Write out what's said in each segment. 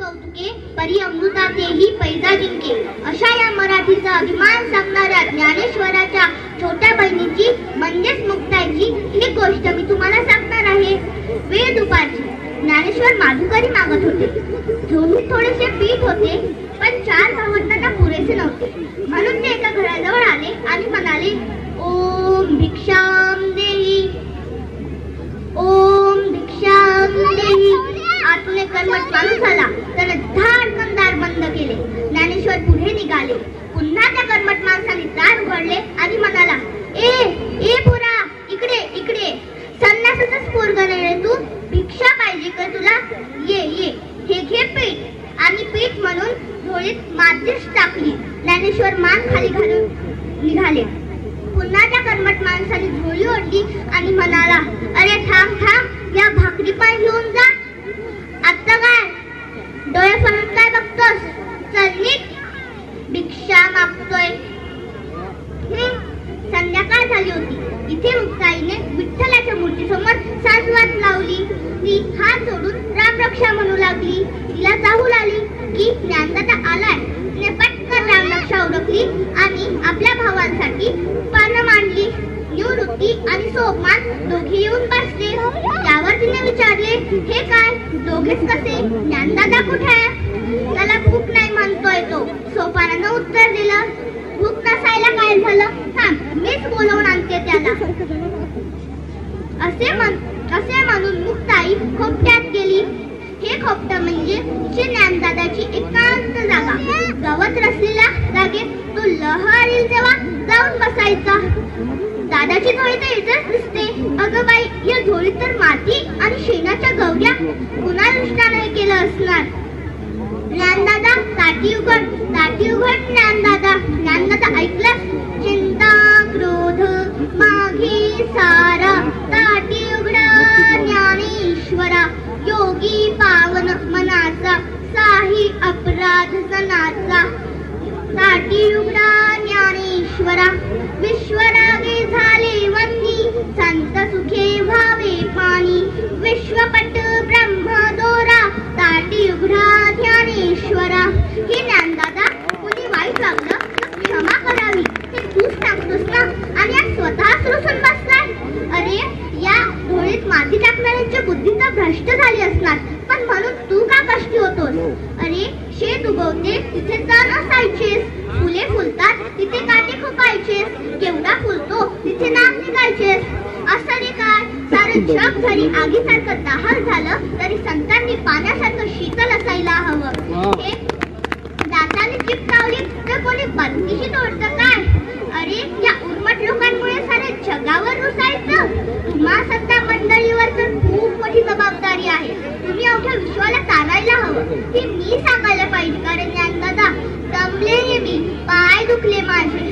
कौतुके परी अमृता तेही पैजा जिंके अशा या मराठीचा अभिमान सांगणाऱ्या ज्ञानेश्वराच्या छोट्या बहिणीची म्हणजेच मुक्ताईची ही गोष्ट मी तुम्हाला सांगणार आहे। वेळ दुपारची ज्ञानेश्वर माधुकरी मागत होते। झोळीत थोडेसे पीठ होते पण 4 भावंडांना पुरेसे नव्हते, म्हणून ते एका घराजवळ आले आणि म्हणाले, ओम भिक्षाम देही, ओम भिक्षाम देही। आतून एक कर्मठ माणूस आला, त्याने धाडकन दार बंद केले। ज्ञानेश्वर पुढे निघाले। पुन्हा त्या कर्मठ माणसाने दार उघडले आणि म्हणाला, ए पोरा, इकडे इकडे, संन्यासाचाच पोरगा नाही तू, भिक्षा पाहिजे का तुला? ये हे घे पीठ। आणि पीठ म्हणून झोळीत मातीच टाकली। ज्ञानेश्वर मान खाली घालून निघाले। पुन्हा त्या कर्मठ माणसाने झोळी ओढली आणि म्हणाला, अरे थांब, या भाकरी पण घेऊन जा। आता काय डोळे फुलून काय बघतोस? चल निघ, भिक्षा मागतोय। संध्याकाळ झाली होती। इथे मुक्ताईने विठ्ठलाच्या मूर्तीसमोर सासवात लावली। ती हात जोडून रामरक्षा म्हणू लागली। तिला चाहूल आली की ज्ञानदाता आलाय। तिने पटकन रामरक्षा ओळखली आणि आपल्या भावांसाठी पानं मांडली। निवृत्ती आणि सोपान दोघे येऊन बसले। त्यावर तिने विचारले, हे काय दोघेच कसे? ज्ञानदादा कुठे आहे? त्याला भूक नाही म्हणतोय तो। सोपानानं उत्तर दिलं, भूक नसायला काय झालं? थांब, मीच बोलवून आणते त्याला। असे म्हणून मुक्ताई खोपट्यात गेली। हे खोपट म्हणजे ज्ञानदादाची एकांत जागा। गवत रचलेल्या जागेत तो लहरील तेव्हा जाऊन बसायचा। दादाची झोळी तर इथेच दिसते। अगं बाई, या झोळीत तर माती आणि शेणाच्या गवऱ्या, कुणा दृष्टाने केलं असणार? ज्ञानदादा, ताटी उघड ज्ञानदादा। ज्ञानदादा ऐकलंस? चिंता क्रोध मागे सारा, ताटी उघडा ज्ञानेश्वरा। योगी पावन मनाचा, साही अपराध जनाचा। ताटी उघडा ज्ञानेश्वरा, विश्वरागे झाले वंदी, संत सुखे व्हावे पाणी। विश्वपट ब्रह्मदोरा, ताटी उघडा ज्ञानेश्वरा। हे ज्ञानदादा, कुणी वाईट वागलं तर क्षमा करावी, हे तूच सांगतोस ना, आणि आज स्वतःच रुसून बसलाय। अरे, या झोळीत माती टाकणाऱ्यांच्या बुद्धी तर भ्रष्ट झाली असणार, पण म्हणून तू का कष्टी होतोस? अरे, शेत उगवते तिथे तण असायचेस, फुले फुलतात तिथे काटे खुपायचेस, केवढा फुलतो तिथे नाक निघायचेस। असं रे काय, सारं जग जरी आगीसारखं दाहक झालं तरी संतांनी पाण्यासारखं शीतल असायला हवं। हे दाताने चिपकावली तर कोणी बंदिशी तोडतं काय? अरे, या उर्मट लोकांमुळे सारे जगावर रुसायचं। तुम्हा सत्ता मंडळीवर तर खूप मोठी जबाबदारी आहे। तुम्ही अवघ्या विश्वाला तारायला हवं, हे मी सांगायला पाहिजे का रे ज्ञानदादा? दमले मी, पाय दुखले माझे।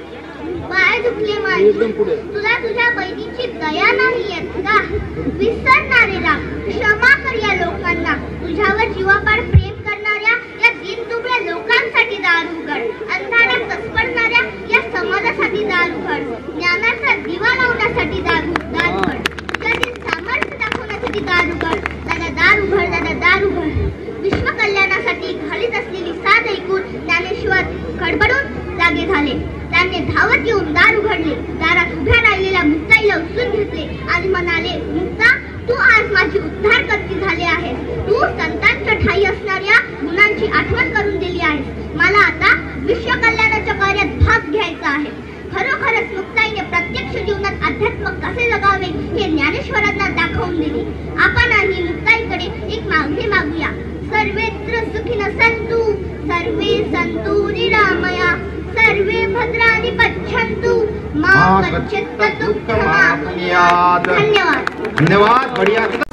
तुला तुझ्या बहिणीची दया नाही येत का? विसरणारे राम, क्षमा कर या लोकांना। तुझ्यावर जीवापाड प्रेम करणाऱ्या या दीनदुबळ्या लोकांसाठी दार उघड। अंधारात कसपडणाऱ्या या समाजासाठी दार उघड। ज्ञानाचा दिवा लावण्यासाठी दार उघड। तुझ्यातील सामर्थ्य दाखवण्यासाठी दार उघड। दादा दार उघड। विश्व कल्याणासाठी घालीत असलेली साथ ऐकून ज्ञानेश्वर खडबडून जागे झाले। त्याने धावत येऊन दार उघडले। दारात उभ्या राहिलेल्या मुक्ताईला उचलून घेतले आणि म्हणाले, मुक्ता, तू आज माझी उद्धारकर्ती झाली आहेस। तू संतांच्या ठाई असणाऱ्या गुणांची आठवण करून दिली आहेस। मला आता विश्व कल्याणाच्या कार्यात भाग घ्यायचा आहे। खरोखरच मुक्ताईने प्रत्यक्ष जीवनात अध्यात्म कसे जगावे हे ज्ञानेश्वरांना दाखवून दिले। आपणही मुक्ताईकडे एक मागणी मागूया। सर्वेत्र सुखिनः सन्तु, सर्वे सन्तु निरामया, सर्वे भद्राणि पश्यन्तु, मा कश्चित् दुःखमाप्नुयात्। धन्यवाद। बढ़िया।